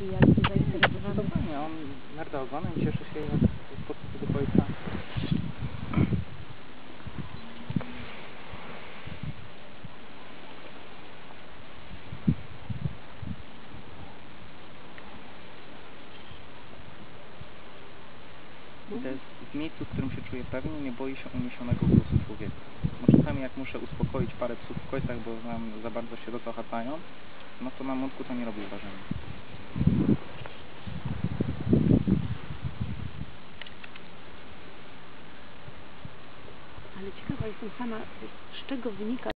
taki jakby zainteresowany. Dokładnie, on merda ogonem i cieszy się w podstępu do ojca. To jest w miejscu, w którym się czuję pewnie, nie boi się uniesionego głosu człowieka. No czasami jak muszę uspokoić parę psów w końcach, bo znam, za bardzo się rozhacają, no to na młotku to nie robi wrażenia. Ale ciekawa jestem sama, z czego wynika